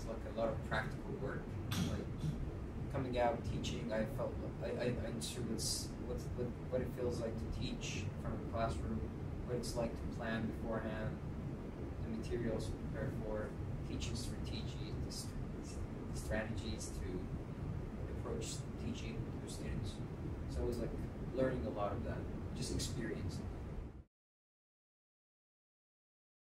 like a lot of practical work. Like coming out teaching, I felt I understood what it feels like to teach in front of a classroom, what it's like to plan beforehand, the materials to prepare for, teaching strategies, the strategies to approach teaching to students. So it was like learning a lot of that, just experience.